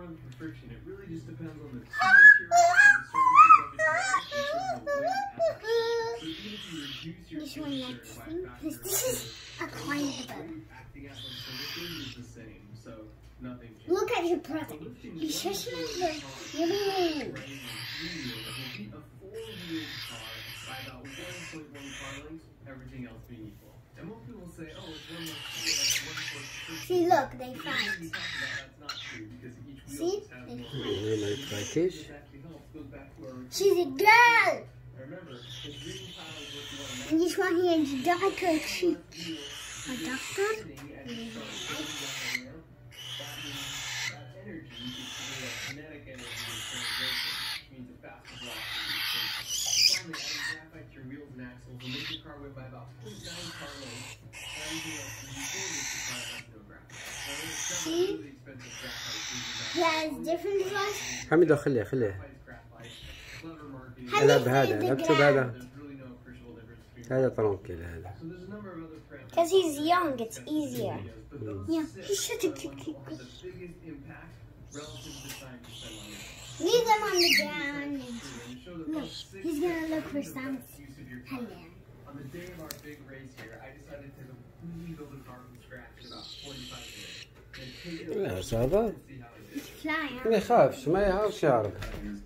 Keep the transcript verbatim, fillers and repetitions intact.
allowing for friction. It really just depends on the two materials and the surfaces of it together in terms of weight action. So even if you reduce your This one temperature likes by me, factor because this is a kind of boat. acting out on surfaces is the same, so nothing changes. Look at your brother. He's just like the yummy. Everything else being equal. And most people say, oh, it's one less speed, that's one foot. See, look, they fight. That's not true because each wheel See? has They more. fight. ما يتفايتش. This actually helps, goes back to our. She's a girl. Remember, the green tile is what you want to And this one here is darker. She, a doctor? See? He has different ones. حميدو خليه خليه. How العب do بهذا، you لعبت say the بهذا. ground? هذا طرونكيل هذا. Because he's young, it's easier. Yeah, he's such a cute kid. Leave them on the ground. Look, he's gonna look for some. Hello. On the day of our big race here, I decided to completely build a car from scratch in about forty-five minutes. لا صافا. It's flying. ما يخافش ما يخافش يعرف.